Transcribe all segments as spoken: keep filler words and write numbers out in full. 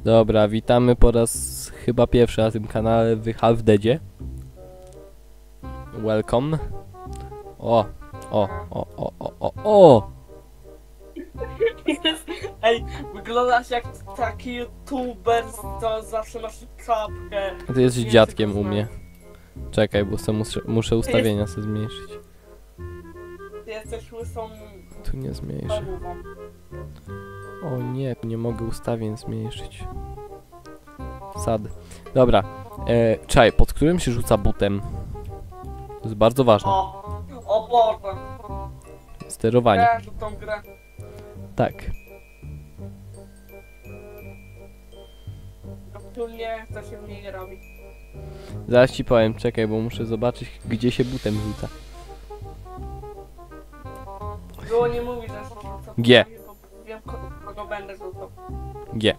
Dobra, witamy po raz chyba pierwszy na tym kanale w Half-Deadzie. Welcome. O, o, o, o, o, o, o! Jest, ej, wyglądasz jak taki youtuber, co zawsze masz czapkę. Ty jesteś Nie dziadkiem wiem, u mnie. Czekaj, bo sobie muszę, muszę ustawienia sobie zmniejszyć. Ty jesteś łysą Tu nie zmniejszę. parówą. O nie, nie mogę ustawień zmniejszyć. Sad. Dobra, e, czaj, pod którym się rzuca butem? To jest bardzo ważne. O, o Boże. Sterowanie. Kojarzę tą grę. Tak. Aktualnie to się w niej nie robi. Zaraz ci powiem, czekaj, bo muszę zobaczyć, gdzie się butem rzuca. Było nie mówi, że się rzuca. G. Bo wiem, ko- kogo będę rzucał. G.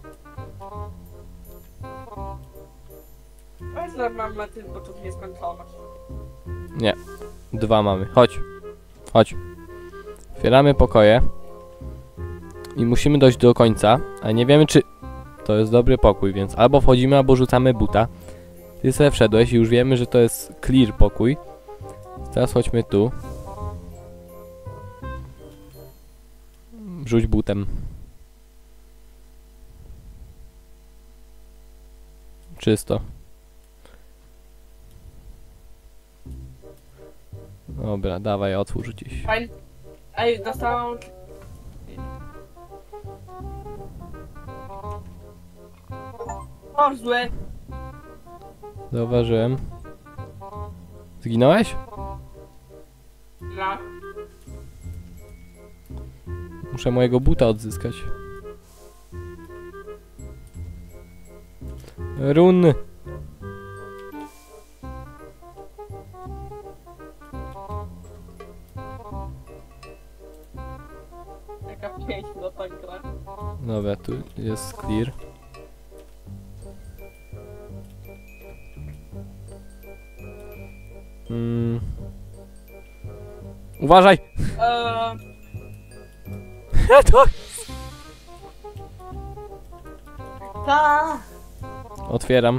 Weź normalne ty, bo tu nie skończone. Nie. Dwa mamy. Chodź. Chodź. Otwieramy pokoje. I musimy dojść do końca, ale nie wiemy, czy to jest dobry pokój, więc albo wchodzimy, albo rzucamy buta. Ty sobie wszedłeś i już wiemy, że to jest clear pokój. Teraz chodźmy tu. Rzuć butem. Czysto. Dobra, dawaj, otwórz gdzieś. Fajnie. Ej, dostałam... O, zły. Zauważyłem. Zginąłeś? No. Muszę mojego buta odzyskać. Run! Jaka piękna ta gra. Dobra, tu jest clear. Mm. Uważaj! Eee, To... ta. Otwieram.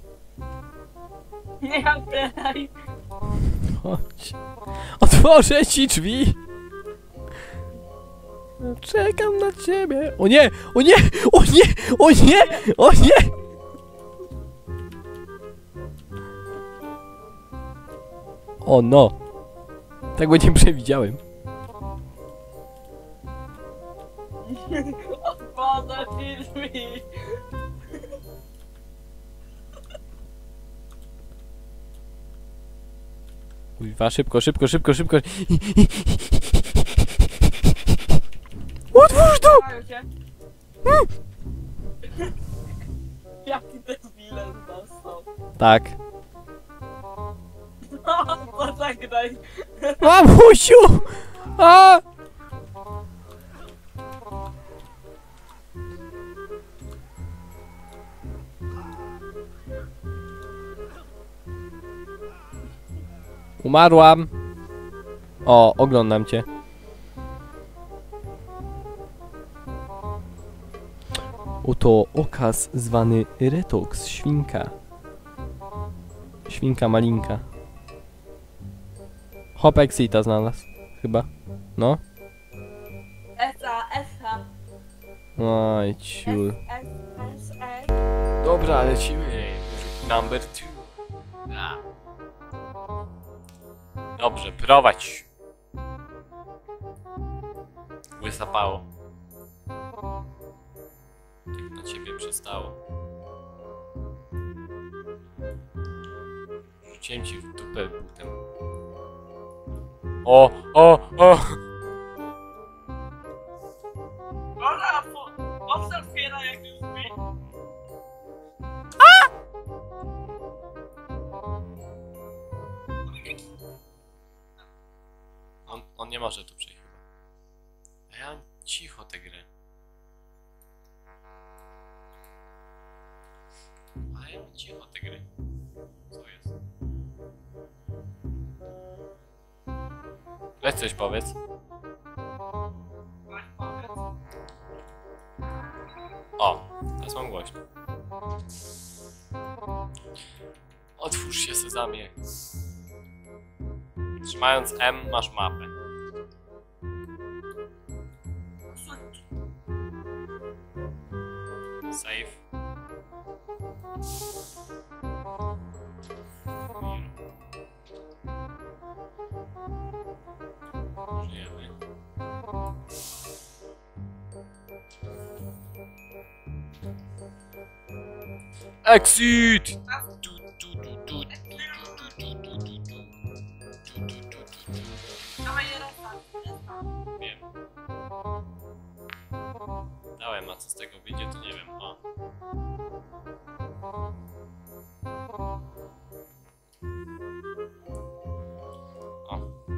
Nie otwieraj. Chodź. Otworzę ci drzwi! Czekam na ciebie! O nie! O nie! O nie! O nie! O nie! O no! Tego nie przewidziałem. Otworzę ci drzwi. Kurwa, szybko, szybko, szybko, szybko. Otwórz to! Otwierają się. Jaki debile z nas są. Tak. No, pożegnaj. Mamusiu! A! Umarłam. O, oglądam cię. Oto okaz zwany Retox, świnka. Świnka malinka. Hop Exita znalazł, chyba. No. Esa, esa. Oj, ciul. S, S, S. Dobra, lecimy. Number two. Dobrze, prowadź. Wysapało. Jak na ciebie przystało. Rzuciłem ci w dupę butem. O, o, o! Ona, on się otwiera jak już drzwi. On, on nie może tu przejść chyba. A ja mam cicho tę grę. A ja mam cicho tę grę. Co jest? Weź coś powiedz. O, Teraz mam głośno. Otwórz się, Sezamie. Trzymając M masz mapę. Save. Żyjemy. Exit! Tu, tu, tu, tu, tu, tu, tu, tu, tu, tu, tu. Tu, tu, tu, tu, tu. Dawaj, restart, restart. Wiem. Dałem, a co z tego wyjdzie, to nie wiem. O. O.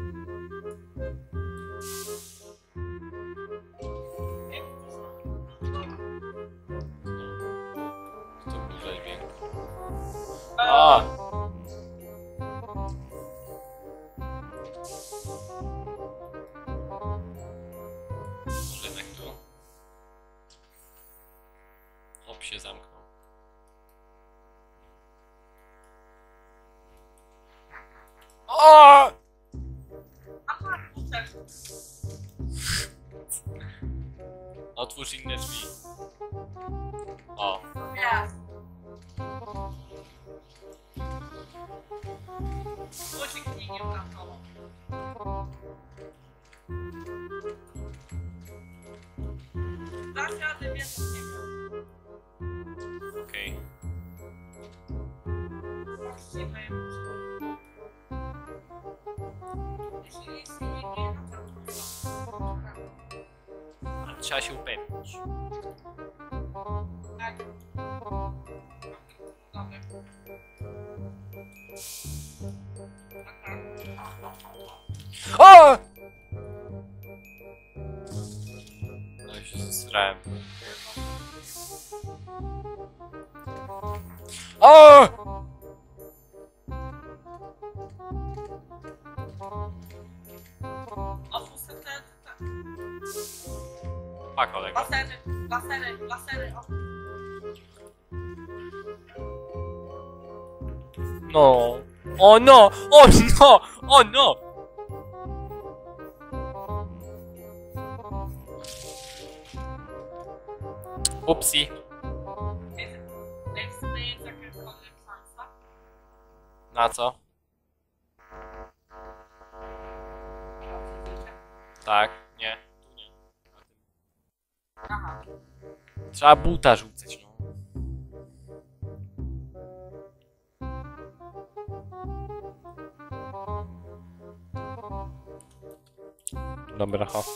To był dźwięk. A! Może jednak tu? Hop się zamknął. O! Aha, uciekł. Otwórz inne drzwi. O. Jest. Guzik mnie nie uratował. Dasz radę, więc nie wiem. Okej. Właściwe już. Jeśli nic nie wie, no to trudno. Ale trzeba się upewnić. Tak. Dobra. O! No i się zesrałem. O! Otwórz te, te, te. Pa, kolego. Lasery, lasery, lasery. O. No. O no! O no! O no! Upsi. Jak sobie jest jakakolwiek szansa? Na co? Tak, nie. Tu nie. Na tym. Aha. Trzeba buta rzucać, no. Dobra, ho.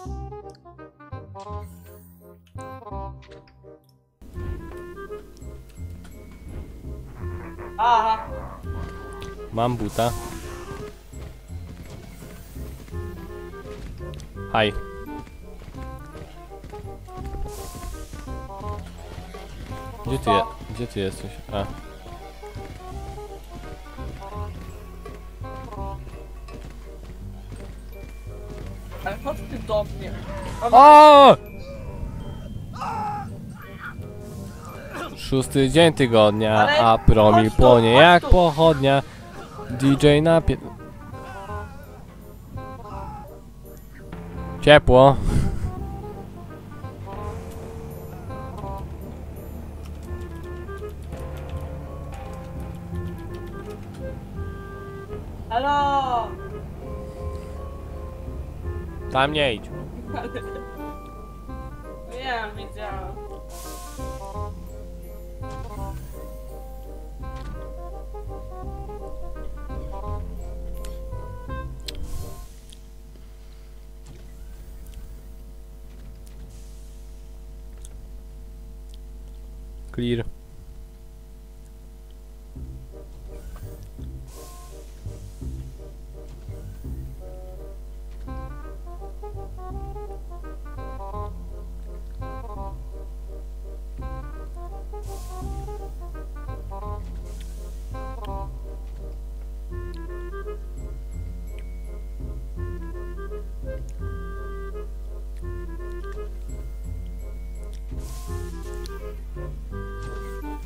Aha. Mam buta. Haj. Gdzie ty, je gdzie ty jesteś? A. Ale chodź ty do mnie. O! Szósty dzień tygodnia, Ale a promil chodź tu, płonie chodź jak tu. pochodnia. D J na pie... Ciepło. Halo! Tam nie idź. Wiem, widziałem. Clear.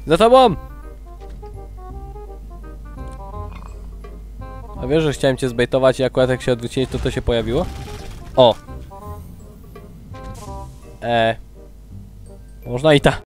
Za tobą! A wiesz, że chciałem cię zbejtować i akurat jak się odwróciłeś, to to się pojawiło? O! Eee... Można i tak.